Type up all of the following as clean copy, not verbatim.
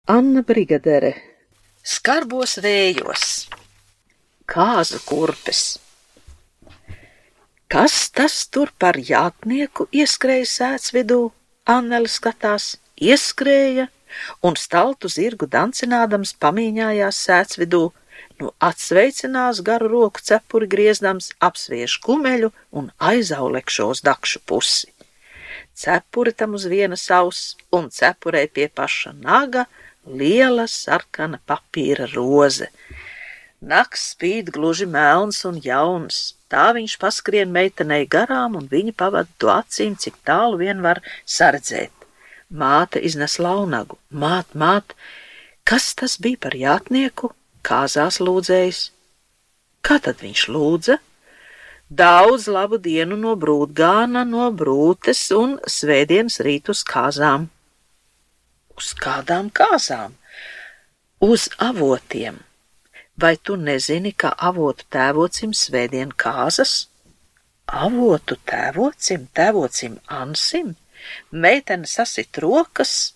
Anna Brigadere. Skarbos vējos. Kāzu kurpes. Kas tas tur par jātnieku ieskrēja sēts vidū? Annele skatās, ieskrēja un staltu zirgu dancinādams pamīņājās sēts vidū, atsveicinās garu roku cepuri griezdams, apsviež kumeļu un aizaulekšo uz dakšu pusi. Cepuri tam uz vienas auss un cepurei pie paša naga liela sarkana papīra roze. Nakts spīd gluži melns un jauns, tā viņš paskrien meitenei garām un viņa pavada to acīm, cik tālu vien var saredzēt. Māte iznes launagu. Māt, kas tas bija par jātnieku? Kāzās lūdzējis. Kā tad viņš lūdza? Daudz labu dienu no brūtgāna, no brūtes un svētdienas rīt uz kāzām. Uz kādām kāzām? Uz avotiem. Vai tu nezini, ka avotu tēvocim svētdien kāzas? Avotu tēvocim Ansim? Meitene sasit rokas,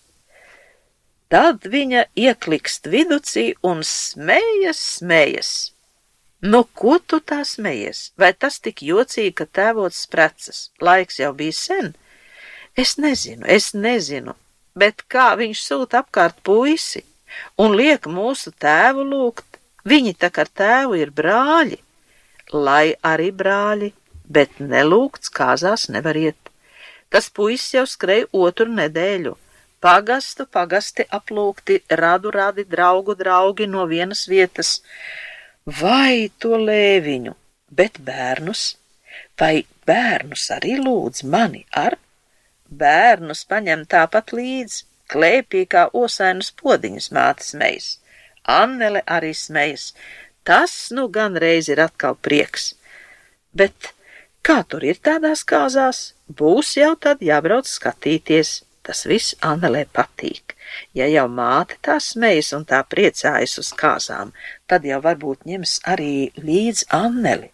tad viņa ieklikst viducī un smējas. Nu, ko tu tā smējies? Vai tas tik jocīgi, ka tēvots precas? Laiks jau bija sen. Es nezinu, bet kā viņš sūta apkārt puisi un liek mūsu tēvu lūgt? Viņi tak ar tēvu ir brāļi, lai arī brāļi, bet nelūgts kāzās nevar iet. Tas puisis jau skrej otru nedēļu. Pagasti aplūgti, radi draugi no vienas vietas. Vai to lēviņu, bet bērnus? Vai bērnus arī lūdz mani ar? Bērnus paņem tāpat līdz, klēpī kā osainus podiņus māte smejas. Annele arī smejas. Tas nu gan reiz ir atkal prieks. Bet kā tur ir tādās kāzās? Būs jau tad jābrauc skatīties. Tas viss Annelē patīk. Ja jau māte tā smejas un tā priecājas uz kāzām, tad jau varbūt ņems arī līdz Anneli.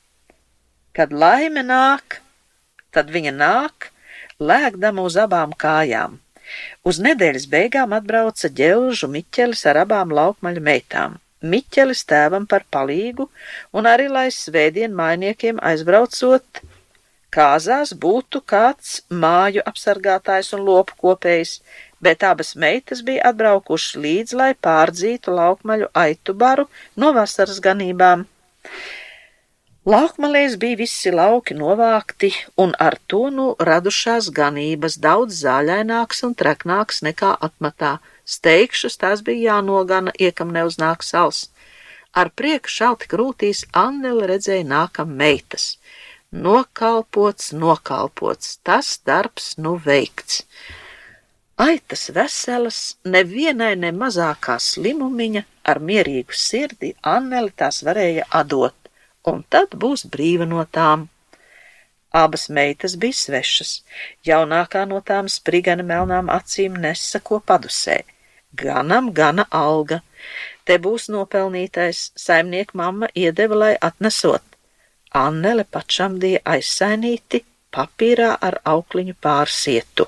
Kad laime nāk, tad viņa nāk, lēkdama uz abām kājām. Uz nedēļas beigām atbrauca ģelžu Miķelis ar abām laukmaļu meitām. Miķelis tēvam par palīgu un arī, lai svētdien mājniekiem aizbraucot, kāzās būtu kāds māju apsargātājs un lopu kopējs, bet abas meitas bija atbraukušas līdz, lai pārdzītu laukmaļu aitu baru no vasaras ganībām. Laukmalēs bija visi lauki novākti, un ar to radušās ganības daudz zāļaināks un treknāks nekā atmatā. Steigšus tās bija jānogana, iekam neuznāk sals. Ar prieku šalti krūtīs Annele redzēja nākam meitas. Nokalpots, tas darbs veikts. Aitas veselas, nevienai ne mazākā slimumiņa, ar mierīgu sirdi Annele tās varēja atdot. Un tad būs brīva no tām. Abas meitas bija svešas, jaunākā no tām sprigani melnām acīm nesa ko padusē. Ganam gana alga, te būs nopelnītais, saimnieka mamma iedeva, lai atnesot. Annele pačamdīja aizsainīti papīrā ar aukliņu pārsietu.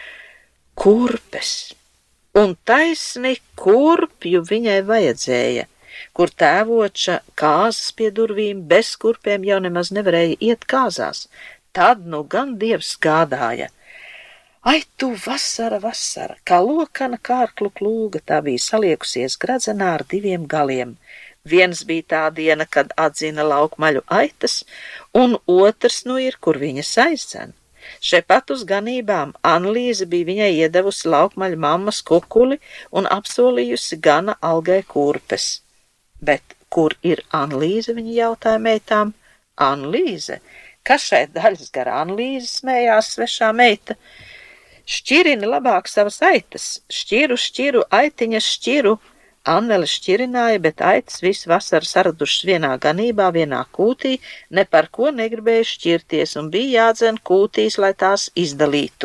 Kurpes, un taisni kurpju viņai vajadzēja, kur tēvoča kāzas pie durvīm bez kurpēm jau nemaz nevarēja iet kāzās. Tad gan Dievs gādāja. Ai, tu vasara, kā lokana kārklu plūga, tā bija saliekusies gradzenā ar diviem galiem. Viens bija tā diena, kad atzina laukmaļu aitas, un otrs ir, kur viņas aizdzen. Šepat uz ganībām Anlīze bija viņai iedevusi laukmaļu mammas kukuli un apsolījusi gana algai kurpes. Bet kur ir Anlīze, viņa jautāja meitām. Anlīze? Kas šeit daļas gar Anlīzi, smējās svešā meita? Šķirini labāk savas aitas, šķiru, aitiņas šķiru. Annele šķirināja, bet aitas visu vasaru saradušas vienā ganībā, vienā kūtī, ne par ko negribēja šķirties un bija jādzen kūtīs, lai tās izdalītu.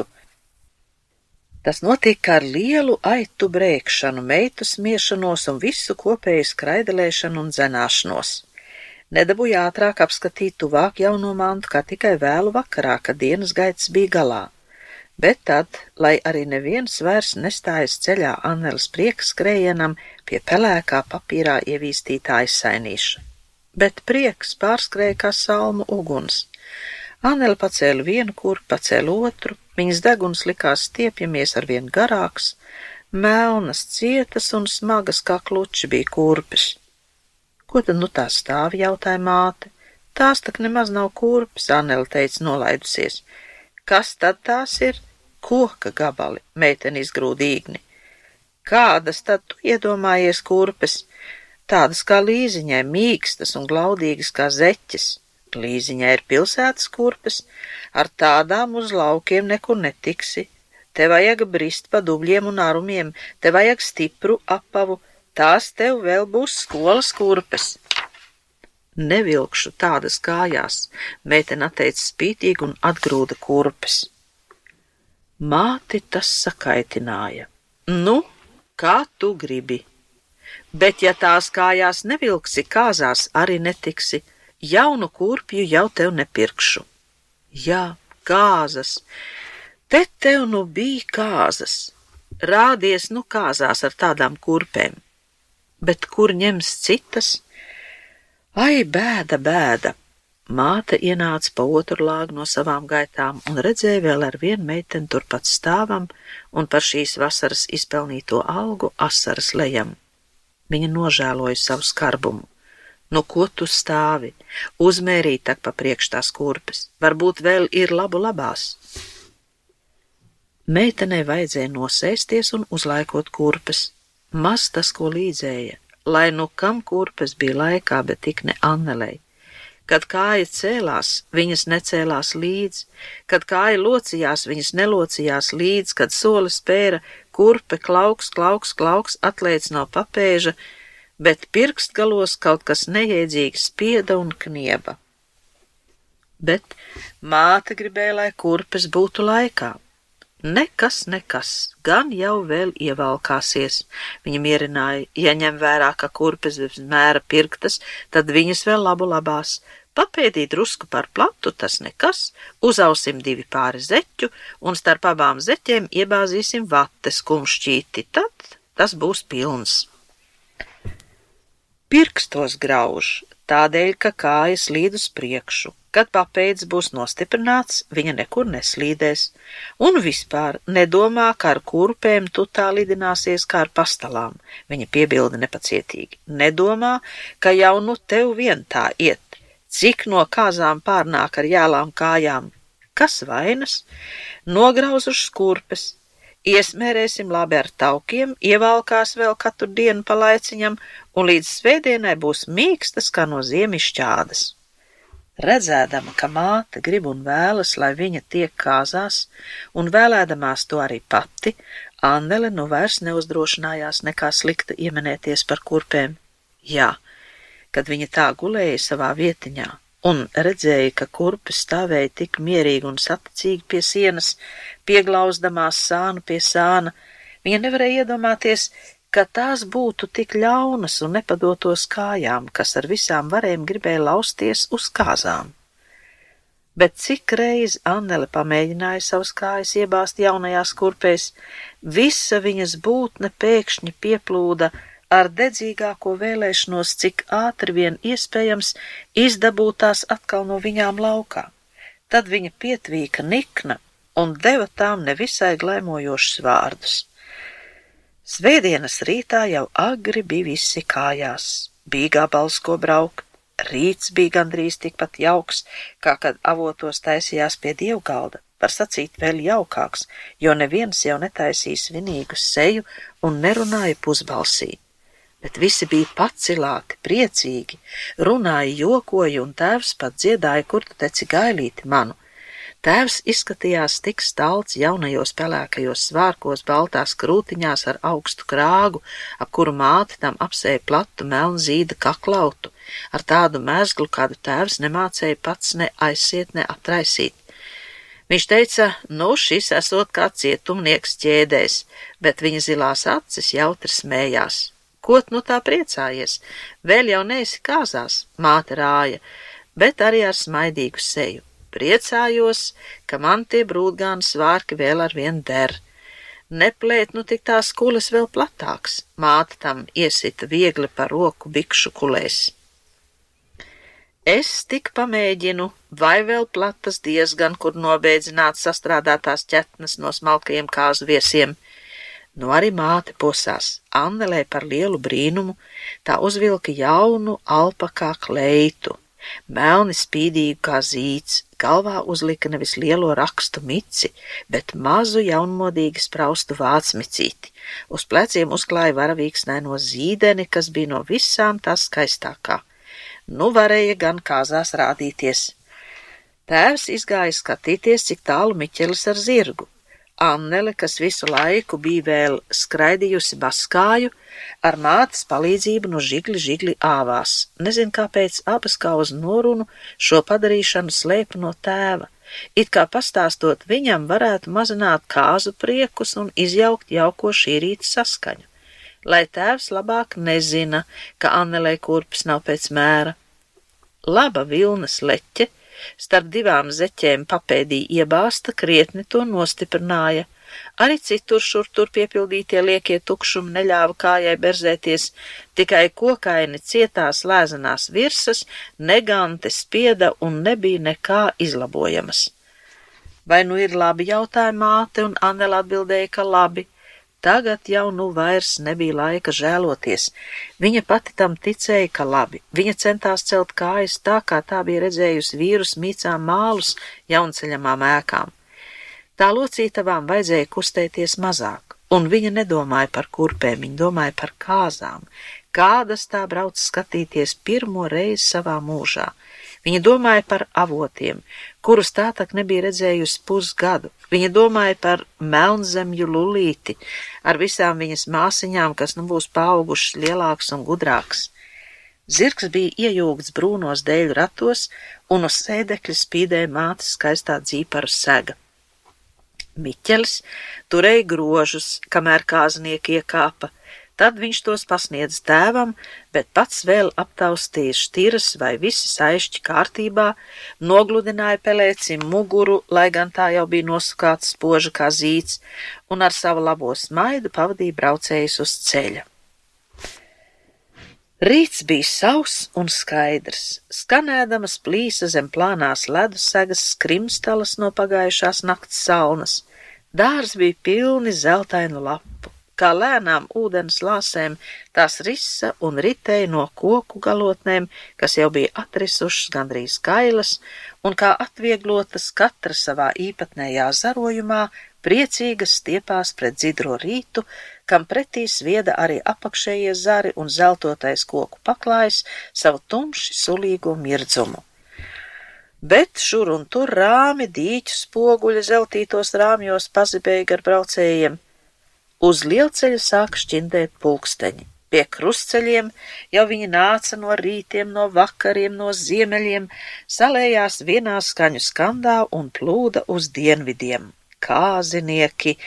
Tas notika ar lielu aitu brēkšanu, meitu smiešanos un visu kopēju skraidelēšanu un dzenāšanos. Nedabūja ātrāk apskatīt tuvāk jauno mantu, kā tikai vēlu vakarā, kad dienas gaitas bija galā. Bet tad, lai arī neviens vairs nestājas ceļā Anneles prieks skrējienam pie pelēkā papīrā ievīstītā aizsainīša. Bet prieks pārskrēja kā salmu uguns. Annele pacēla vienu kurpi, pacēla otru, viņas deguns likās stiepjamies arvien garāks, melnas, cietas un smagas kā kluči bija kurpes. Ko tad nu tā stāvi, jautāja māte. Tās tak nemaz nav kurpes, Annele teica nolaidusies. Kas tad tās ir? Koka gabali, meitene izgrūda īgni. Kādas tad tu iedomājies kurpes? Tādas kā Līziņai, mīkstas un glaudīgas kā zeķes. Līziņai ir pilsētas kurpes, ar tādām uz laukiem nekur netiksi. Te vajag brist pa dubļiem un arumiem, te vajag stipru apavu, tās tev vēl būs skolas kurpes. Nevilkšu tādas kājās, meitene atteica spītīgi un atgrūda kurpes. Māti tas sakaitināja. Nu, kā tu gribi? Bet ja tās kājās nevilksi, kāzās arī netiksi, jaunu kurpju jau tev nepirkšu. Jā, kāzas. Te tev nu bija kāzas. Rādies nu kāzās ar tādām kurpēm. Bet kur ņems citas? Ai, bēda, bēda! Māte ienāca pa otru lāgu no savām gaitām un redzēja vēl ar vienu meiteni turpat stāvam un par šīs vasaras izpelnīto algu asaras lejam. Viņa nožēloja savu skarbumu. Nu, ko tu stāvi? Uzmērīt tak pa priekš tās kurpes. Varbūt vēl ir labu labās. Meitenei vajadzēja nosēsties un uzlaikot kurpes. Maz tas, ko līdzēja. Lai nu kam kurpes bija laikā, bet tik ne Annelei. Kad kāja cēlās, viņas necēlās līdz, kad kāja locījās, viņas nelocījās līdz, kad soli spēra, kurpe klauks, klauks, klauks atlēc no papēža, bet pirkstgalos kaut kas nejēdzīgi spieda un knieba. Bet māte gribēja, lai kurpes būtu laikā. Nekas, gan jau vēl ievalkāsies, viņa mierināja, ja ņem vērā, ka kurpes bez mēra pirktas, tad viņas vēl labu labās. Papēdīt drusku par platu, tas nekas, uzausim 2 pāri zeķu un starp abām zeķiem iebāzīsim vates kumšķīti, tad tas būs pilns. Pirkstos grauž, tādēļ, ka kājas līd uz priekšu. Kad papēdis būs nostiprināts, viņa nekur neslīdēs, un vispār nedomā, ka ar kurpēm tu tā lidināsies kā ar pastalām, viņa piebilda nepacietīgi. Nedomā, ka jau nu tev vien tā iet, cik no kāzām pārnāk ar jālām kājām. Kas vainas? Nograuzušas kurpes, iesmērēsim labi ar taukiem, ievalkās vēl katru dienu pa laiciņam, un līdz svētdienai būs mīkstas kā no ziemišķādas. Redzēdama, ka māte grib un vēlas, lai viņa tiek kāzās, un vēlēdamās to arī pati, Annele nu vairs neuzdrošinājās nekā slikta iemenēties par kurpēm. Jā, kad viņa tā gulēja savā vietiņā un redzēja, ka kurpes stāvēja tik mierīgi un saticīgi pie sienas, pieglauzdamās sānu pie sāna, viņa nevarēja iedomāties, ka tās būtu tik ļaunas un nepadotos kājām, kas ar visām varēm gribēja lausties uz kāzām. Bet cik reiz Annele pamēģināja savas kājas iebāzt jaunajās kurpēs, visa viņas būtne pēkšņi pieplūda ar dedzīgāko vēlēšanos, cik ātri vien iespējams izdabūt tās atkal no viņām laukā. Tad viņa pietvīka nikna un deva tām nevisai glaimojošus vārdus. Svētdienas rītā jau agri bija visi kājās, bija gabals, ko braukt, rīts bija gandrīz tikpat jauks, kā kad avotos taisījās pie dievgalda, var sacīt vēl jaukāks, jo neviens jau netaisīja svinīgu seju un nerunāja pusbalsī. Bet visi bija pacilāti, priecīgi, runāja, jokoja un tēvs pat dziedāja, kur tu teci gailīti manu. Tēvs izskatījās tik stalts jaunajos pelēkajos svārkos baltās krūtiņās ar augstu krāgu, ap kuru māte tam apsēja platu melnu zīda kaklautu, ar tādu mezglu, kādu tēvs nemācēja pats ne aizsiet, ne atraisīt. Viņš teica, nu šis esot kā cietumnieks ķēdēs, bet viņa zilās acis jautri smējās. Ko tu nu tā priecājies? Vēl jau neesi kāzās, māte rāja, bet arī ar smaidīgu seju. Priecājos, ka man tie brūdgāni svārki vēl arvien der. Neplēt, nu tik tās kules vēl platāks. Māte tam iesita viegli pa roku bikšu kulēs. Es tik pamēģinu, vai vēl platas diezgan, kur nobēdzināt sastrādātās ķetnes no smalkajiem kāzu viesiem. Nu arī māte posās. Annelē par lielu brīnumu tā uzvilka jaunu alpakā kleitu, melni spīdīgu kā zīts, galvā uzlika nevis lielo rakstu mici, bet mazu jaunmodīgi spraustu vācmicīti. Uz pleciem uzklāja varavīksnēno zīdeni, kas bija no visām tās skaistākā. Nu varēja gan kāzās rādīties. Tēvs izgāja skatīties, cik tālu Miķelis ar zirgu. Annele, kas visu laiku bija vēl skraidījusi baskāju, ar mātes palīdzību no žigli āvās. Nezin, kāpēc abas kā uz norunu šo padarīšanu slēpa no tēva. It kā pastāstot viņam varētu mazināt kāzu priekus un izjaukt jauko šī rīta saskaņu. Lai tēvs labāk nezina, ka Annelei kurpes nav pēc mēra. Laba vilnas leķe starp divām zeķēm papēdī iebāsta krietni to nostiprināja. Arī citur šur tur piepildītie liekie tukšumi neļāva kājai berzēties, tikai kokaini cietās lēzenās virsas, negante spieda un nebija nekā izlabojamas. Vai nu ir labi, jautāja māte, un Annela atbildēja, ka labi. Tagad jau nu vairs nebija laika žēloties. Viņa pati tam ticēja, ka labi. Viņa centās celt kājas tā, kā tā bija redzējusi vīrus mīcām mālus jaunceļamām ēkām. Tā locītavām vajadzēja kustēties mazāk, un viņa nedomāja par kurpēm, viņa domāja par kāzām, kādas tā brauc skatīties pirmo reizi savā mūžā. Viņa domāja par avotiem, kurus tā tak nebija redzējusi pusgadu. Viņa domāja par melnzemju lulīti ar visām viņas māsiņām, kas nu būs paaugušas lielāks un gudrāks. Zirgs bija iejūgts brūnos dēļu ratos, un uz sēdekļa spīdēja mātes skaistā dzīparu sega. Miķelis turēja grožus, kamēr kāznieki iekāpa. Tad viņš tos pasniedz tēvam, bet pats vēl aptaustīja šķiras vai visi saišķi kārtībā, nogludināja pelēcim muguru, lai gan tā jau bija nosukāta spoža kā zīts, un ar savu labo smaidu pavadīja braucējus uz ceļa. Rīts bija sauss un skaidrs, skanēdamas plīsa zem plānās ledussegas skrimstalas no pagājušās nakts salnas. Dārs bija pilni zeltainu lapu. Kā lēnām ūdens lāsēm tās risa un ritēja no koku galotnēm, kas jau bija atrisušas gandrīz kailas, un kā atvieglotas katra savā īpatnējā zarojumā, priecīgas stiepās pret dzidro rītu, kam pretī svieda arī apakšējie zari un zeltotais koku paklājs savu tumši sulīgo mirdzumu. Bet šur un tur rāmi dīķu spoguļa zeltītos rāmjos pazibēja gar braucējiem. Uz lielceļa sāka šķindēt pulksteņi. Pie krustceļiem jau viņi nāca no rītiem, no vakariem, no ziemeļiem, salējās vienā skaņu skandā un plūda uz dienvidiem. Kāzinieki,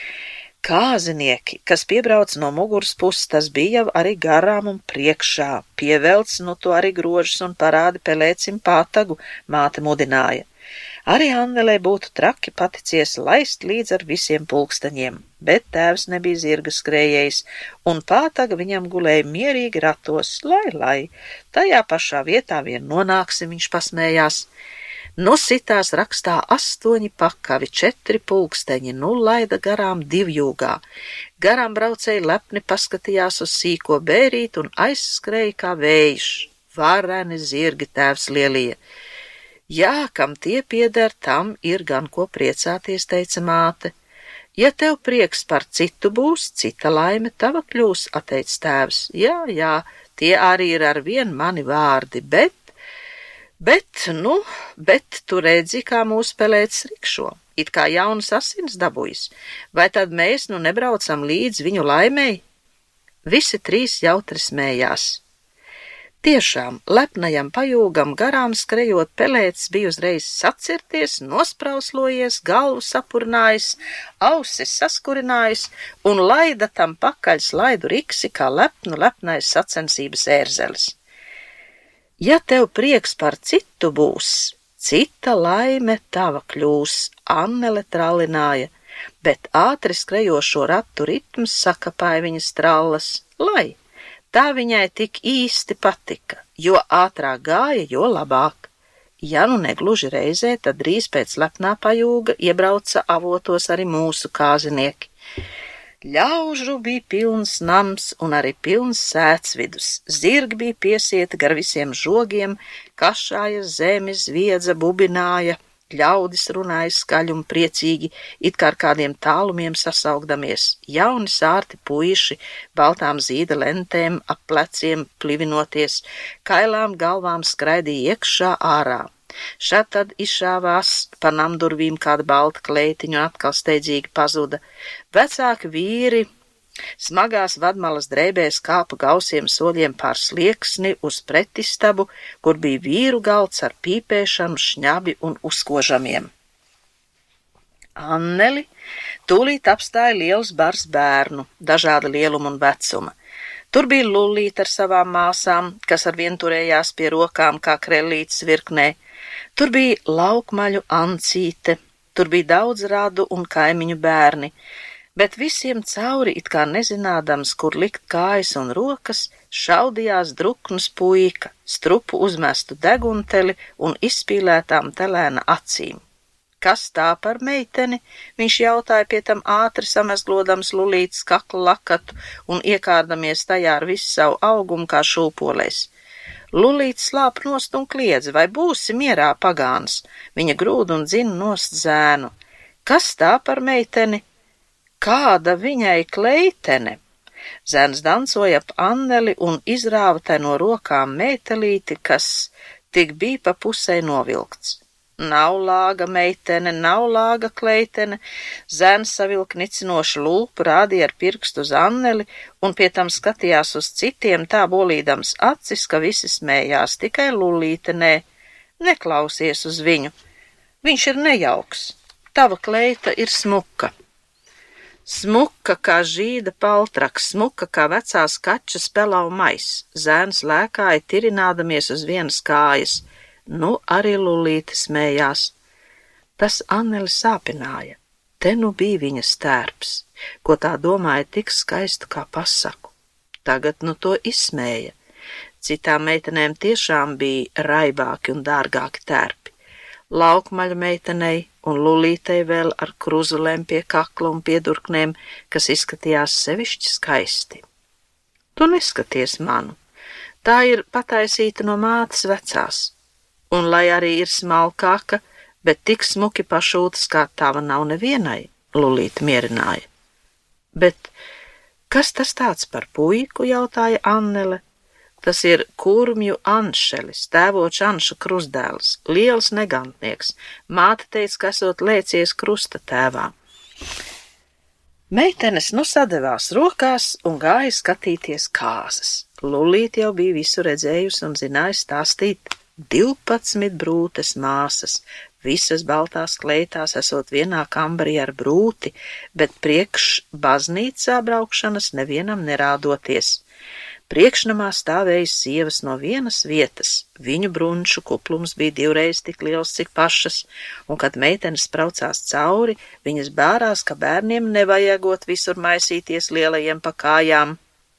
kas piebrauc no muguras puses, tas bija jau arī garām un priekšā. Pievelc nu to arī grožus un parādi pelēcim pātagu, māte mudināja. Arī Annelei būtu traki paticies laist līdz ar visiem pulksteņiem, bet tēvs nebija zirga skrējējs, un pātaga viņam gulēja mierīgi ratos, lai, tajā pašā vietā vien nonāksim, viņš pasmējās. Nu sitās rakstā 8 pakavi, 4 pulksteņi, nu laida garām divjūgā. Garām braucēji lepni paskatījās uz sīko bērīt un aizskrēja kā vējš. Vareni zirgi, tēvs lielīja. Jā, kam tie pieder, tam ir gan ko priecāties, teica māte. Ja tev prieks par citu būs, cita laime tava kļūs, atteica tēvs. Jā, tie arī ir ar vien mani vārdi, bet tu redzi, kā mūsu pelēcis rikšo, it kā jaunas asins dabūjis, vai tad mēs nu nebraucam līdz viņu laimei? Visi 3 jautri smējās. Tiešām, lepnajam pajūgam garām skrejot pelēcis bija uzreiz sacirties, nosprauslojies, galvu sapurinājis, ausis saskurinājis un laida tam pakaļ slaidu riksi kā lepnais sacensības ērzelis. Ja tev prieks par citu būs, Cita laime tava kļūs, Annele trallināja, bet ātri skrejošo ratu ritms sakapāja viņas trallas, lai tā viņai tik īsti patika, jo ātrāk gāja, jo labāk. Ja nu negluži reizē, tad drīz pēc lepnā pajūga iebrauca avotos arī mūsu kāzinieki. Ļaužu bija pilns nams un arī pilns sēcvidus, zirgi bija piesieti gar visiem žogiem, kašāja zemi, zviedza, bubināja, ļaudis runāja skaļi un priecīgi, it kā ar kādiem tālumiem sasaugdamies, jauni sārti puiši, baltām zīda lentēm, ap pleciem plivinoties, kailām galvām skraidīja iekšā ārā. Šad tad izšāvās pa namdurvīm kāda balta kleitiņa un atkal steidzīgi pazuda. Vecāki vīri smagās vadmalas drēbēs kāpa gausiem soļiem pār slieksni uz pretistabu, kur bija vīru galds ar pīpēšanu, šņabi un uzkožamiem. Anneli tūlīt apstāja liels bars bērnu, dažāda lieluma un vecuma. Tur bija Lullīte ar savām māsām, kas ar vien turējās pie rokām kā krellītes virknē. Tur bija laukmaļu Ancīte, tur bija daudz radu un kaimiņu bērni, bet visiem cauri, it kā nezinādams, kur likt kājas un rokas, šaudījās drukns puika, strupu uzmestu degunteli un izspīlētām telēna acīm. Kas tā par meiteni? Viņš jautāja pie tam ātri samezglodams Lullītes kakla lakatu un iekārdamies tajā ar visu savu augumu kā šūpolēs. Lullīte slāp nost un kliedza, vai būsi mierā, pagāns? Viņa grūd un dzina nost zēnu. Kas tā par meiteni? Kāda viņai kleitene? Zēns dancoja ap Anneli un izrāva tai no rokām meitelīti, kas tik bija pa pusei novilkts. Nav lāga meitene, nav lāga kleitene, zēns savilka nicinošu lūpu, rādīja ar pirkstu uz Anneli un pie tam skatījās uz citiem, tā bolīdams acis, ka visi smējās, tikai Lullīte nē, neklausies uz viņu. Viņš ir nejauks, tava kleita ir smuka. Smuka kā žīda paltraks, smuka kā vecās kačas pelau mais, zēns lēkāja tirinādamies uz vienas kājas. Nu, arī Lullīte smējās. Tas Anneli sāpināja. Te nu bija viņas tērps, ko tā domāja tik skaistu kā pasaku. Tagad nu to izsmēja. Citām meitenēm tiešām bija raibāki un dārgāki tērpi. Laukmaļa meitenei un Lullītei vēl ar kruzulēm pie kakla un piedurknēm, kas izskatījās sevišķi skaisti. Tu neskaties manu. Tā ir pataisīta no mātes vecās. Un lai arī ir smalkāka, bet tik smuki pašūtas kā tava nav nevienai, Lullīte mierināja. Bet kas tas tāds par puiku, jautāja Annele. Tas ir Kurmju Anšelis, tēvoča Anša krustdēls, liels negantnieks. Māte teica, ka esot lēcies krusta tēvā. Meitenes nu sadevās rokās un gāja skatīties kāzas. Lullīte jau bija visu redzējusi un zināja stāstīt. 12 brūtes māsas, visas baltās kleitās esot vienā kambarī ar brūti, bet priekš baznīcā braukšanas nevienam nerādoties. Priekšnamā stāvēja sievas no vienas vietas, viņu brunču kuplums bija 2 reizes tik liels, cik pašas, un kad meitenes braucās cauri, viņas bārās, ka bērniem nevajagot visur maisīties lielajiem pa kājām.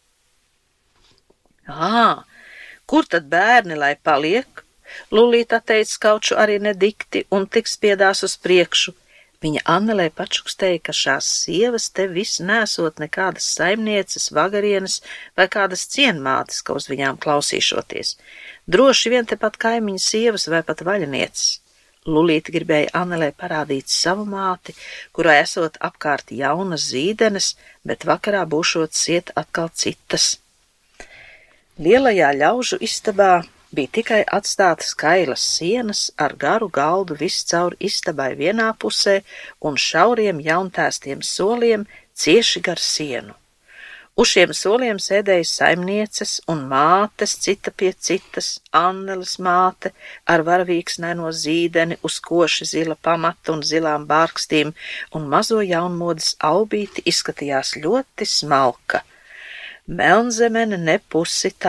Kur tad bērni, lai paliek? Lullīte atteica skauču arī nedikti un tik spiedās uz priekšu. Viņa Annelei pačukstēja, ka šās sievas te viss nesot nekādas saimnieces, vagarienes vai kādas cienmātes, ka uz viņām klausīšoties. Droši vien tepat kaimiņu sievas vai pat vaļanieces. Lullīte gribēja Annelei parādīt savu māti, kurai esot apkārt jaunas zīdenes, bet vakarā būšot siet atkal citas. Lielajā ļaužu istabā bija tikai atstātas kailas sienas ar garu galdu viscaur istabai vienā pusē un šauriem jauntēstiem soliem cieši gar sienu. Uz šiem soliem sēdēja saimnieces un mātes cita pie citas, Anneles māte ar varavīksnēno zīdeni uz koši zila pamata un zilām bārkstīm, un mazo jaunmodes Albīti izskatījās ļoti smalka. Melnzemene ne pusi tā.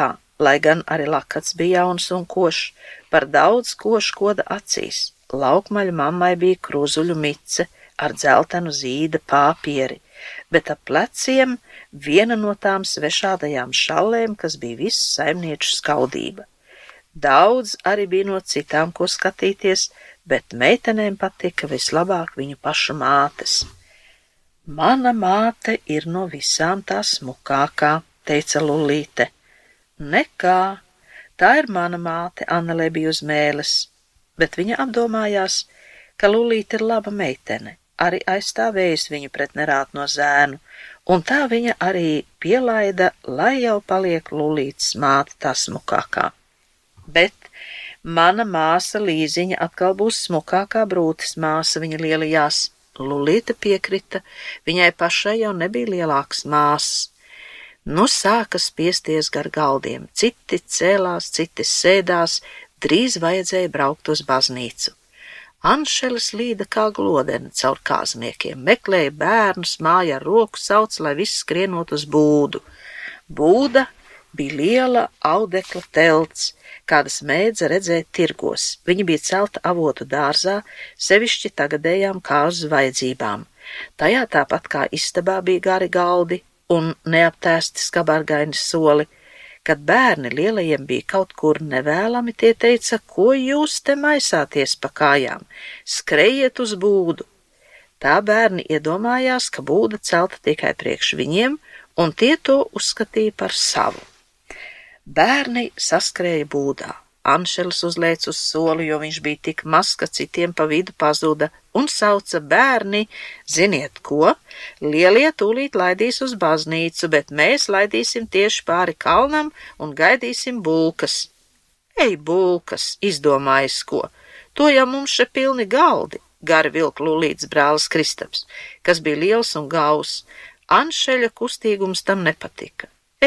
lai gan arī lakats bija jauns un košs, par daudz košu koda acīs. Laukmaļu mammai bija kruzuļu mice ar dzeltenu zīda pāpieri, bet ap pleciem viena no tām svešādajām šallēm, kas bija visu saimnieču skaudība. Daudz arī bija no citām, ko skatīties, bet meitenēm patika vislabāk viņu pašu mātes. Mana māte ir no visām tā smukākā, teica Lullīte. Nekā, tā ir mana māte, Annelē bija uz mēles, bet viņa apdomājās, ka Lullīte ir laba meitene, arī aizstāvējusi viņu pret nerātno zēnu, un tā viņa arī pielaida, lai jau paliek Lullītes māte tā smukākā. Bet mana māsa Līziņa atkal būs smukākā Brūtes māsa, viņa lielajās. Lullīte piekrita, viņai pašai jau nebija lielākas māsas. Nu sāka spiesties gar galdiem, citi cēlās, citi sēdās, drīz vajadzēja braukt uz baznīcu. Anšeles līda kā glodene caur kāzniekiem, meklēja bērnus, māja ar roku sauc, lai viss skrienot uz būdu. Būda bija liela audekla telts, kādas mēdza redzēt tirgos. Viņa bija celta avotu dārzā, sevišķi tagadējām kāzu vajadzībām. Tajā tāpat kā istabā bija gari galdi un neaptēsti skabargaini soli. Kad bērni lielajiem bija kaut kur nevēlami, tie teica, ko jūs te maisāties pa kājām, skrejiet uz būdu. Tā bērni iedomājās, ka būda celta tikai priekš viņiem, un tie to uzskatīja par savu. Bērni saskrēja būdā. Anšelis uzlēca uz soli, jo viņš bija tik mazs, ka citiem pa vidu pazuda, un sauca bērni, ziniet ko, lielie tūlīt laidīs uz baznīcu, bet mēs laidīsim tieši pāri kalnam un gaidīsim bulkas. Ej, bulkas, izdomājis ko, to jau mums še pilni galdi, gari vilka Lullītes brālis Kristaps, kas bija liels un gaus. Anšeļa kustīgums tam nepatika.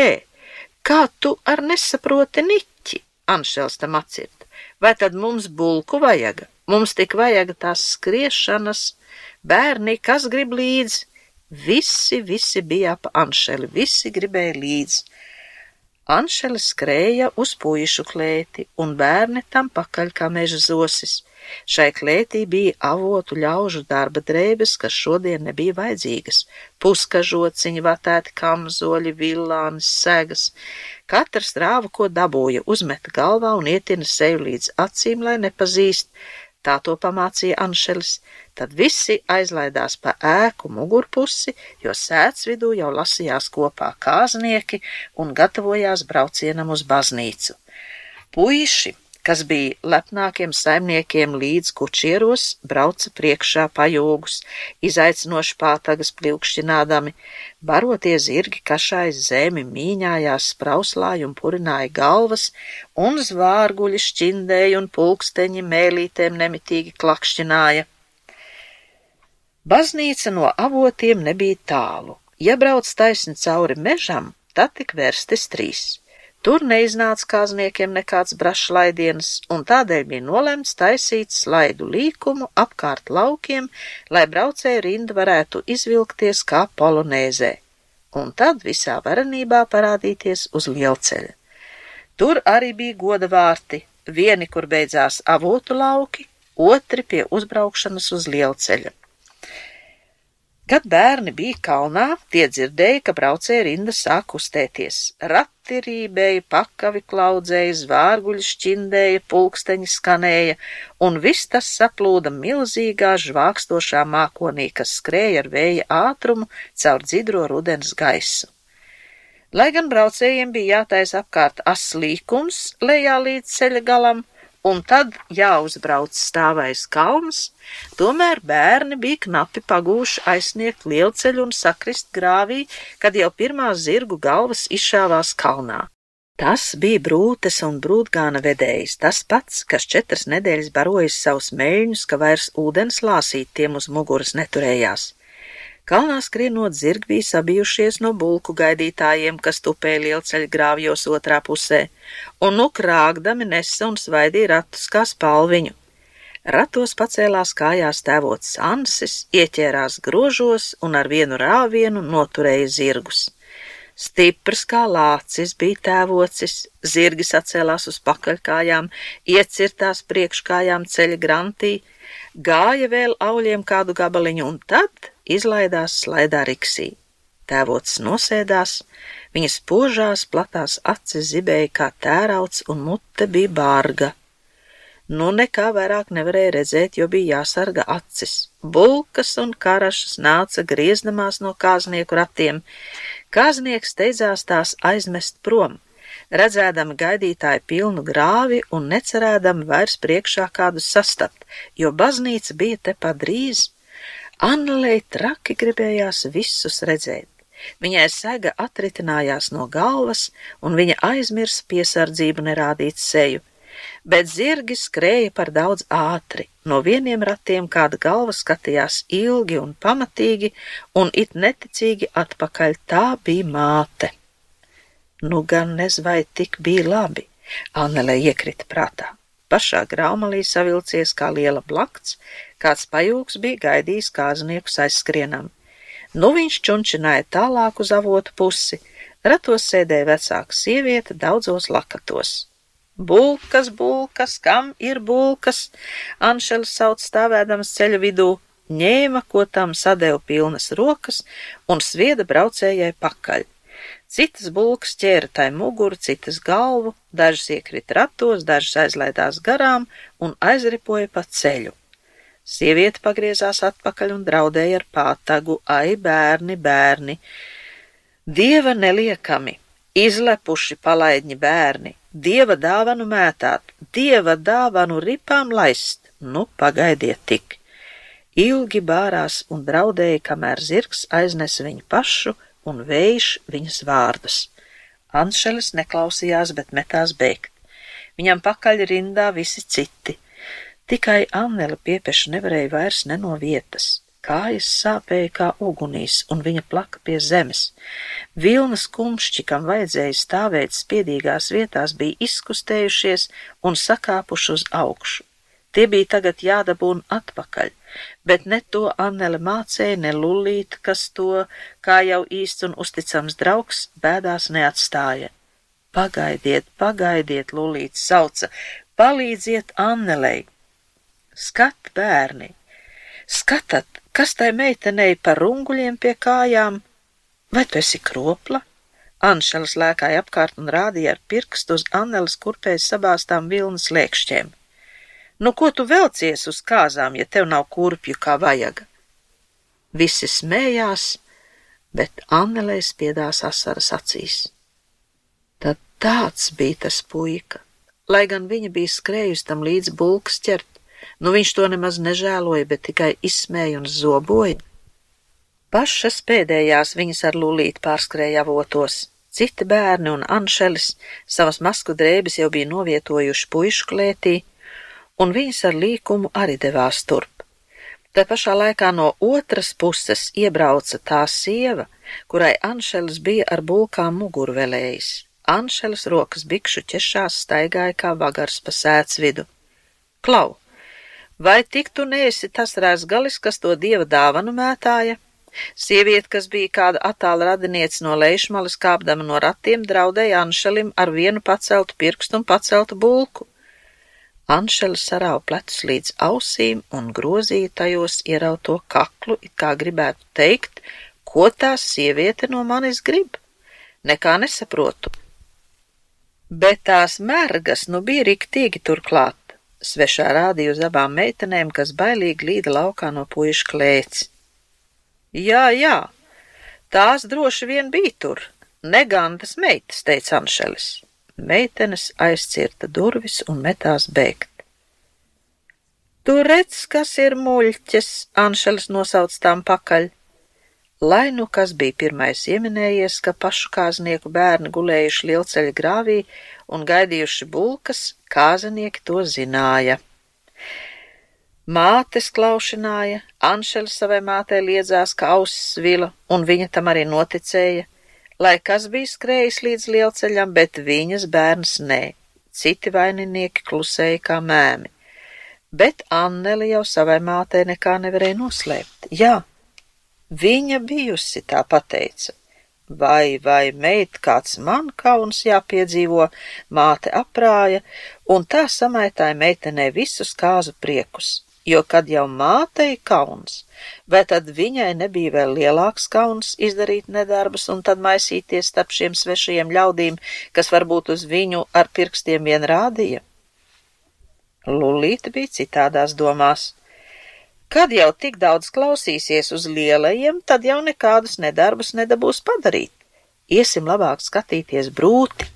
Kā tu ar nesaproti niķi? Anšels tam acirt. Vai tad mums bulku vajaga? Mums tik vajaga tās skriešanas. Bērni, kas grib līdzi? Visi bija ap Anšeli, visi gribēja līdzi. Anšeli skrēja uz puišu klēti, un bērni tam pakaļ kā meža zosis. Šai klētī bija avotu ļaužu darba drēbes, kas šodien nebija vajadzīgas. Puskažociņi, vatēti kamzoļi, villānis, segas. Katrs rāva, ko dabūja, uzmeta galvā un ietina seju līdz acīm, lai nepazīst. Tā to pamācīja Anšelis. Tad visi aizlaidās pa ēku mugurpusi, jo sēts vidū jau lasījās kopā kāznieki un gatavojās braucienam uz baznīcu. Puiši, kas bija lepnākiem saimniekiem līdz kučieros, brauca priekšā pajūgus, izaicinoši pātagas pļūkšķinādami, barotie zirgi kašājas zemi mīņājās, sprauslāja un purināja galvas, un zvārguļi šķindēja un pulksteņi mēlītēm nemitīgi klakšķināja. Baznīca no avotiem nebija tālu. Ja brauc taisni cauri mežam, tad tik vērstis 3. Tur neiznāca kāzniekiem nekāds brašlaidienas, un tādēļ bija nolemts taisīt slaidu līkumu apkārt laukiem, lai braucēju rinda varētu izvilkties kā polonēzē, un tad visā varenībā parādīties uz lielceļa. Tur arī bija goda vārti, vieni, kur beidzās avotu lauki, otri pie uzbraukšanas uz lielceļa. Kad bērni bija kalnā, tie dzirdēja, ka braucēja rinda sāk kustēties. Rati rībēja, pakavi klaudzēja, zvārguļi šķindēja, pulksteņi skanēja, un viss tas saplūda milzīgā žvākstošā mākonī, kas skrēja ar vēja ātrumu caur dzidro rudens gaisu. Lai gan braucējiem bija jātaisa apkārt aslīkums lejā līdz ceļa galam, un tad jāuzbrauc stāvais kalns, tomēr bērni bija knapi pagūši aizsniegt lielceļu un sakrist grāvī, kad jau pirmās zirgu galvas izšāvās kalnā. Tas bija Brūtes un Brūtgāna vedējs, tas pats, kas 4 nedēļas barojis savus meļņus, ka vairs ūdens lāsīt tiem uz muguras neturējās. Kalnā skrienot zirgi bija sabijušies no bulku gaidītājiem, kas tupēja lielceļa grāvjos otrā pusē, un nu krāgdami nesa un svaidīja ratus kā spalviņu. Ratos pacēlās kājās tēvots Ansis, ieķērās grožos un ar vienu rāvienu noturēja zirgus. Stiprs kā lācis bija tēvocis, zirgi sacēlās uz pakaļkājām, iecirtās priekškājām ceļa grantī, gāja vēl auļiem kādu gabaliņu un tad izlaidās slaidā riksī. Tēvocis nosēdās, viņa spožās platās acis zibēja kā tērauds un mute bija bārga. Nu nekā vairāk nevarēja redzēt, jo bija jāsarga acis. Bulkas un karašas nāca grieznamās no kāznieku ratiem. Kāznieks steidzās tās aizmest prom, redzēdami gaidītāju pilnu grāvi un necerēdami vairs priekšā kādu sastapt, jo baznīca bija tepat drīz. Annelei traki gribējās visus redzēt. Viņai sega atritinājās no galvas, un viņa aizmirsa piesardzību nerādīt seju. Bet zirgi skrēja par daudz ātri. No vieniem ratiem kāda galva skatījās ilgi un pamatīgi, un it neticīgi atpakaļ tā bija māte. Nu gan nez vai tik bija labi, Annelei iekrita prātā. Pašā graumalī savilcies kā liela blakts, kāds pajūgs bija gaidījis kāzniekus aizskrienam. Nu viņš čunčināja tālāk uz avotu pusi, ratos sēdēja vecāka sieviete daudzos lakatos. Bulkas, bulkas, kam ir bulkas? Anšelis sauc stāvēdams ceļa vidū, ņēma, ko tam sadeva pilnas rokas un svieda braucējai pakaļ. Citas bulkas ķēra tai muguru, citas galvu, dažas iekrita ratos, dažas aizlaidās garām un aizripoja pa ceļu. Sieviete pagriezās atpakaļ un draudēja ar pātagu: ai, bērni, bērni! Dieva neliekami, izlepuši palaidņi bērni! Dieva dāvanu mētāt, dieva dāvanu ripām laist, nu pagaidiet tik. Ilgi bārās un draudēja, kamēr zirgs aiznes viņu pašu un vējš viņas vārdus. Anšelis neklausījās, bet metās bēgt. Viņam pakaļ rindā visi citi. Tikai Annele piepeši nevarēja vairs ne no vietas. Kājas sāpēja kā ugunīs, un viņa plaka pie zemes. Vilnas kumšķi, kam vajadzēja stāvēt spiedīgās vietās, bija izkustējušies un sakāpuši uz augšu. Tie bija tagad jādabūn atpakaļ, bet ne to Annele mācēja, ne Lullīte, kas to, kā jau īsts un uzticams draugs, bēdās neatstāja. Pagaidiet, pagaidiet, Lullīte sauca, palīdziet Annelei. Skat, bērni! Skatat, kas tai meitenei par runguļiem pie kājām? Vai tu esi kropla? Anšelis lēkāja apkārt un rādīja ar pirkstu uz Anneles kurpēs sabāstām vilnas lēkšķiem. Nu, ko tu velcies uz kāzām, ja tev nav kurpju kā vajaga? Visi smējās, bet Annelei spiedās asaras acīs. Tad tāds bija tas puika. Lai gan viņa bija skrējusi tam līdz bulkas ķert, nu viņš to nemaz nežēloja, bet tikai izsmēja un zoboja. Pašas pēdējās viņas ar Lullīti pārskrēja avotos. Citi bērni un Anšelis savas masku drēbes jau bija novietojuši puišu klētī, un viņas ar līkumu arī devās turp. Te pašā laikā no otras puses iebrauca tā sieva, kurai Anšelis bija ar bulkām muguru velējis. Anšelis rokas bikšu ķešās staigāja kā vagars pa sēts vidu. Klau! Vai tik tu neesi tas rezgalis, kas to dieva dāvanu mētāja? Sieviete, kas bija kāda attāla radiniece no lejšmalas kāpdama no ratiem, draudēja Anšelim ar vienu paceltu pirkstu un paceltu bulku. Anšelis sarāva plecus līdz ausīm un grozīja tajos ierauto kaklu, it kā gribētu teikt, ko tā sieviete no manis grib. Nekā nesaprotu. Bet tās mergas nu bija riktīgi turklāt. Svešā rādīja uz abām meitenēm, kas bailīgi līda laukā no puišu klēts. Jā, tās droši vien bija tur, negantas meitas, teica Anšelis. Meitenes aizcirta durvis un metās bēgt. Tu redz, kas ir muļķes, Anšelis nosauc tām pakaļ. Lai nu kas bija pirmais ieminējies, ka pašu kāznieku bērni gulējuši lielceļa grāvī un gaidījuši bulkas, kāznieki to zināja. Mātes klaušināja, Anšelis savai mātei liedzās, ka ausis svila, un viņa tam arī noticēja, lai kas bija skrējis līdz lielceļam, bet viņas bērns nē. Citi vaininieki klusēja kā mēmi. Bet Annele jau savai mātei nekā nevarēja noslēpt. Jā, viņa bijusi, tā pateica. Vai, meit, kāds man kauns jāpiedzīvo, māte aprāja, un tā samaitāja meitenei visus kāzu priekus, jo kad jau mātei kauns, vai tad viņai nebija vēl lielāks kauns izdarīt nedarbus un tad maisīties starp šiem svešajiem ļaudīm, kas varbūt uz viņu ar pirkstiem vien rādīja? Lullīte bija citādās domās. Kad jau tik daudz klausīsies uz lielajiem, tad jau nekādus nedarbus nedabūs padarīt. Iesim labāk skatīties brūti.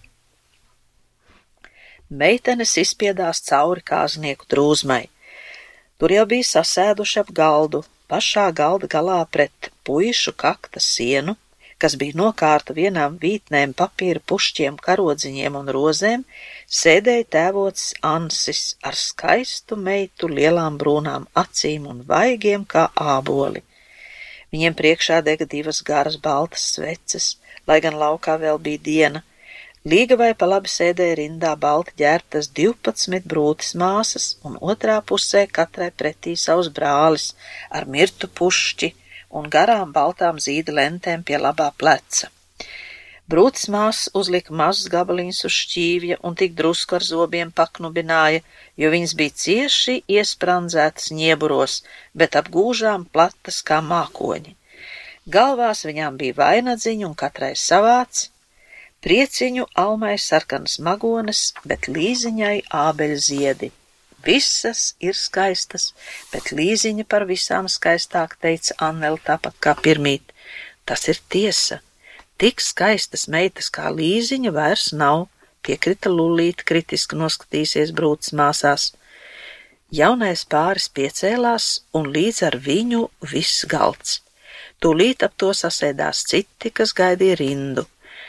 Meitenes izspiedās cauri kāznieku drūzmai. Tur jau bija sasēduši ap galdu, pašā galda galā pret puišu kakta sienu, kas bija nokārta vienām vītnēm, papīra pušķiem, karodziņiem un rozēm, sēdēja tēvots Ansis ar skaistu meitu lielām brūnām acīm un vaigiem kā āboli. Viņiem priekšā dega divas garas baltas sveces, lai gan laukā vēl bija diena. Līgavai pa labi sēdēja rindā balti ģērbtas 12 brūtis māsas, un otrā pusē katrai pretī savs brālis ar mirtu pušķi un garām baltām zīda lentēm pie labā pleca. Brūtis māsas uzlika mazus gabaliņus uz šķīvja un tik drusku ar zobiem paknubināja, jo viņas bija cieši iesprandzētas ņieburos, bet ap gūžām platas kā mākoņi. Galvās viņām bija vainadziņi un katrai savāds, prieciņu almai sarkanas magones, bet līziņai ābeļu ziedi. Visas ir skaistas, bet līziņa par visām skaistāk, teica Annele tāpat kā pirmīt. Tas ir tiesa. Tik skaistas meitas kā līziņa vairs nav, piekrita Lullīte, kritiski noskatīsies brūtis māsās. Jaunais pāris piecēlās un līdz ar viņu viss galds. Tūlīt ap to sasēdās citi, kas gaidīja rindu.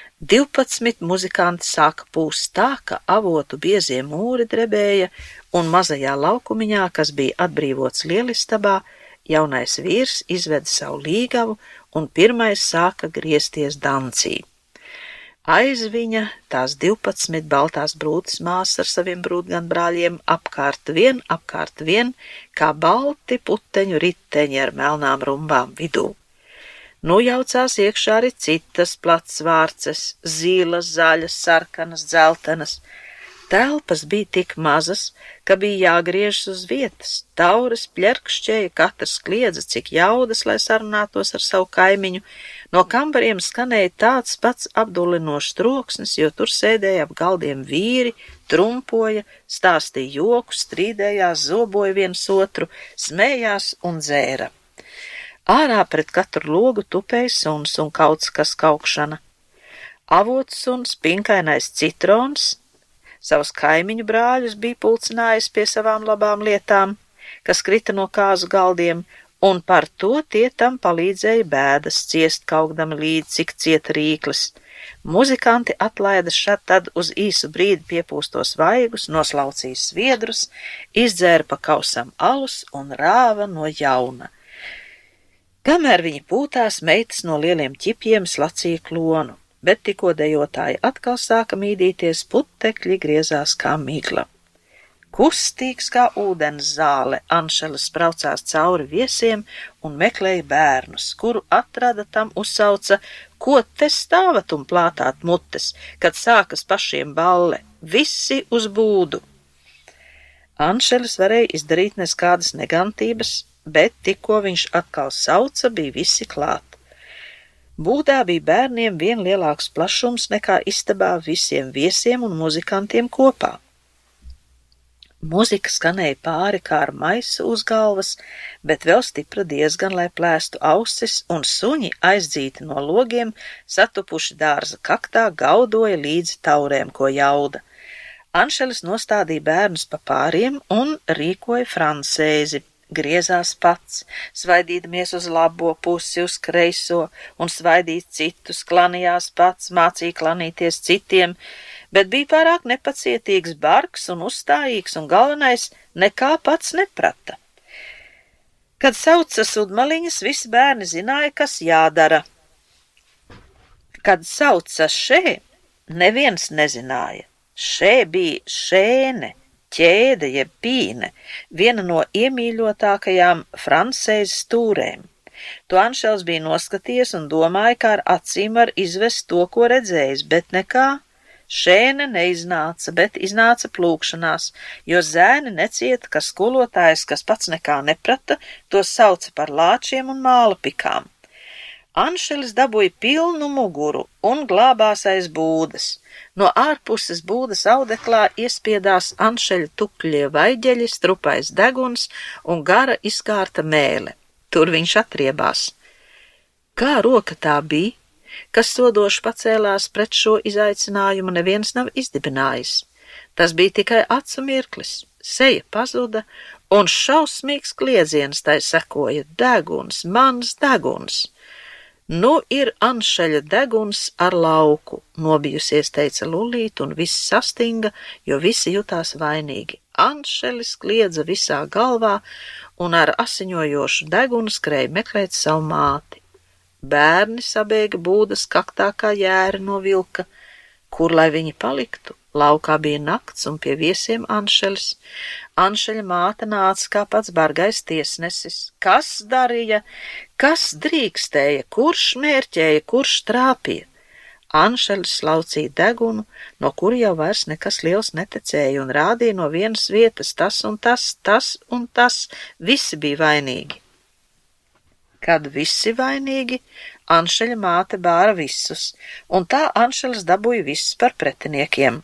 12 muzikanti sāka pūst tā, ka avotu biezie mūri drebēja, un mazajā laukumiņā, kas bija atbrīvots lielistabā, jaunais vīrs izveda savu līgavu un pirmais sāka griezties dancī. Aiz viņa tās 12 baltās brūtis māsas ar saviem brūtganbrāļiem apkārt vien, kā balti puteņu riteņi ar melnām rumbām vidū. Nu jaucās iekšā arī citas placvārces, zilas, zaļas, sarkanas, dzeltenas. Telpas bija tik mazas, ka bija jāgriežas uz vietas, tauras pļerkšķēja, katrs kliedza cik jaudas, lai sarunātos ar savu kaimiņu. No kambariem skanēja tāds pats apdulinošs troksnis, jo tur sēdēja ap galdiem vīri, trumpoja, stāstīja joku, strīdējās, zoboja viens otru, smējās un dzēra. Ārā pret katru logu tupēja suns un kauts kas kaukšana. Avots suns, pinkainais citrons, savus kaimiņu brāļus bija pulcinājis pie savām labām lietām, kas krita no kāzu galdiem, un par to tie tam palīdzēja bēdas ciest kaukdami līdz, cik cieta rīklis. Muzikanti atlaida šad tad uz īsu brīdi piepūstos vaigus, noslaucīja sviedrus, izdzēra pa kausam alus un rāva no jauna. Kamēr viņi pūtās, meitas no lieliem ķipjiem slacīja klonu, bet tikko dejotāji atkal sāka mīdīties, putekļi griezās kā migla. Kustīgs kā ūdens zāle, Anšeles braucās cauri viesiem un meklēja bērnus, kuru atrada tam uzsauca, ko te stāvat un plātāt mutes, kad sākas pašiem balle, visi uz būdu. Anšeles varēja izdarīt neskādas negantības, bet tikko viņš atkal sauca, bija visi klāt. Būdā bija bērniem vien lielāks plašums nekā istabā visiem viesiem un muzikantiem kopā. Muzika skanēja pāri kā ar maisu uz galvas, bet vēl stipra diezgan, lai plēstu ausis, un suņi aizdzīti no logiem, satupuši dārza kaktā, gaudoja līdzi taurēm, ko jauda. Anšeles nostādīja bērnus pa pāriem un rīkoja francēzi. Griezās pats, svaidīdamies uz labo pusi, uz kreiso, un svaidīt citus, klanījās pats, mācīja klanīties citiem, bet bija pārāk nepacietīgs, bargs un uzstājīgs, un galvenais nekā pats neprata. Kad sauca sudmaliņas, visi bērni zināja, kas jādara. Kad sauca šē, neviens nezināja. Šē bija šēne. Ķēde jeb pīne, viena no iemīļotākajām francēzes stūrēm. To Anšels bija noskaties un domāja, kā ar acīm var izvest to, ko redzējis, bet nekā. Šēne neiznāca, bet iznāca plūkšanās, jo zēni necieta, ka skolotājs, kas pats nekā neprata, to sauca par lāčiem un māla pikām. Anšelis dabūja pilnu muguru un glābās aiz būdas. No ārpuses būdas audeklā iespiedās Anšeļa tukļie vaiģeļi, strupais deguns un gara izkārta mēle. Tur viņš atriebās. Kā roka tā bija, kas sodoši pacēlās pret šo izaicinājumu, neviens nav izdibinājis. Tas bija tikai acu mirklis, seja pazuda, un šausmīgs kliedziens tai sekoja: deguns, mans deguns! Nu ir Anšeļa deguns ar lauku, nobijusies, teica Lulīte, un viss sastinga, jo visi jutās vainīgi. Anšelis kliedza visā galvā un ar asiņojošu degunu skrēja meklēt savu māti. Bērni sabēga būdas kaktā kā jēri no vilka. Kur lai viņi paliktu? Laukā bija nakts un pie viesiem Anšelis. Anšeļa māte nāca kā pats bargais tiesnesis. Kas darīja? Kas drīkstēja? Kurš mērķēja? Kurš trāpīja? Anšelis slaucīja degunu, no kura jau vairs nekas liels netecēja, un rādīja no vienas vietas tas un tas, tas un tas. Visi bija vainīgi. Kad visi vainīgi, Anšeļa māte bāra visus, un tā Anšelis dabūja visus par pretiniekiem.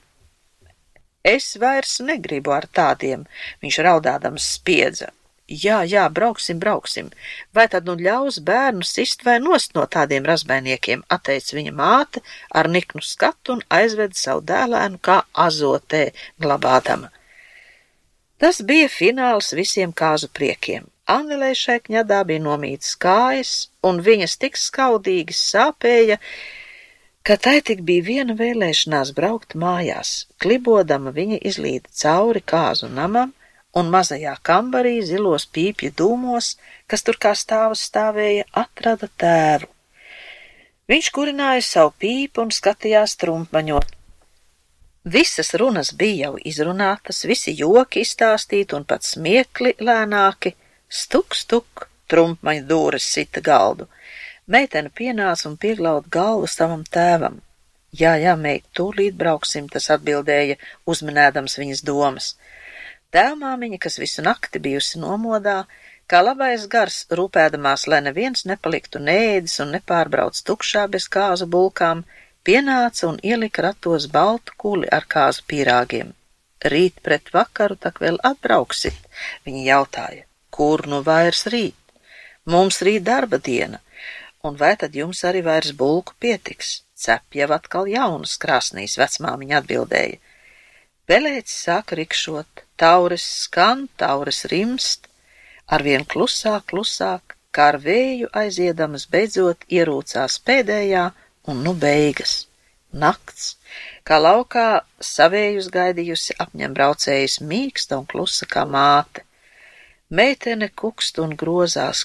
Es vairs negribu ar tādiem, viņš raudādams spiedza. Jā, brauksim, vai tad nu ļaus bērnu sist vai nost no tādiem razbainiekiem, atteica viņa māte ar niknu skatu un aizveda savu dēlēnu kā azotē glabādama. Tas bija fināls visiem kāzu priekiem. Annelei šai kņadā bija nomītas kājas, un viņas tik skaudīgi sāpēja, ka tai tik bija viena vēlēšanās braukt mājās. Klibodama viņa izlīda cauri kāzu namam, un mazajā kambarī zilos pīpju dūmos, kas tur kā stāvus stāvēja, atrada tēvu. Viņš kurināja savu pīpu un skatījās trumpmaņot. Visas runas bija jau izrunātas, visi joki izstāstīti un pat smiekli lēnāki. Stuk, stuk, trumpmaņa dūres sita galdu. Meitene pienāca un pieglauda galvu savam tēvam. Jā, meit, tūlīt brauksim, tas atbildēja, uzminēdams viņas domas. Tēvmāmiņa, kas visu nakti bijusi nomodā, kā labais gars, rūpēdamās, lai neviens nepaliktu neēdis un nepārbrauc tukšā bez kāzu bulkām, pienāca un ielika ratos baltu kuli ar kāzu pīrāgiem. Rīt pret vakaru tak vēl atbrauksit, viņa jautāja. Kur nu vairs rīt? Mums rīt darba diena, un vai tad jums arī vairs bulku pietiks? Cep jau atkal jaunas krāsnīs, vecmāmiņa atbildēja. Pelēcis sāka rikšot, taures skan, taures rimst, arvien klusāk, kā ar vēju aiziedamas beidzot ierūcās pēdējā, un nu beigas. Nakts, kā laukā savējus gaidījusi apņem braucējus mīksta un klusa kā māte. Meitene kukst un grozās,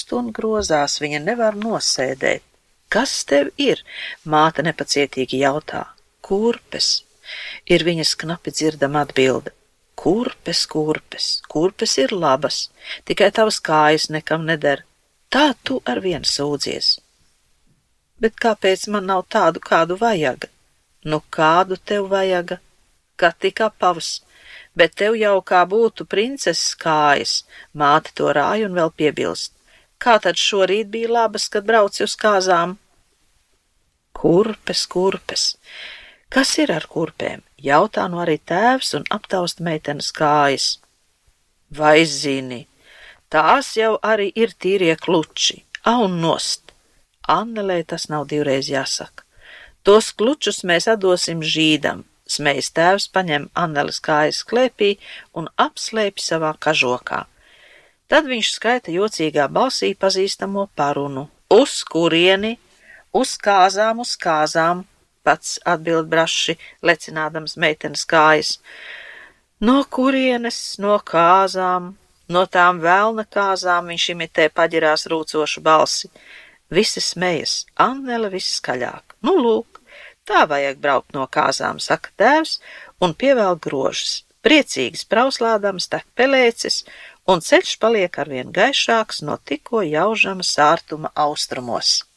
viņa nevar nosēdēt. Kas tev ir? Māte nepacietīgi jautā. Kurpes, ir viņas knapi dzirdama atbilde. Kurpes ir labas, tikai tavas kājas nekam neder. Tā tu ar vien sūdzies. Bet kāpēc man nav tādu, kādu vajaga? Nu, kādu tev vajaga? Kā tik apavs. Bet tev jau kā būtu princeses kājas, māte to rāja un vēl piebilst. Kā tad šorīt bija labas, kad brauci uz kāzām? Kurpes. Kas ir ar kurpēm? Jautā nu arī tēvs un aptausta meitenes kājas. Vai zini, tās jau arī ir tīrie kluči, un nost. Annelei tas nav divreiz jāsaka. Tos klučus mēs atdosim žīdam. Smējs tēvs paņem Anneles kājas klēpī un apslēpj savā kažokā. Tad viņš skaita jocīgā balsī pazīstamo parunu. Uz kurieni? Uz kāzām, pats atbild braši, lecinādams meitenes kājas. No kurienes? No kāzām, no tām velna kāzām, viņš imitē paģirās rūcošu balsi. Visi smejas, Annele viskaļāk. Nu, lūk. Tā vajag braukt no kāzām, saka tēvs, un pievēl grožus. Priecīgs prauslādams tek pelēcis, un ceļš paliek arvien gaišāks no tikko jaužama sārtuma austrumos.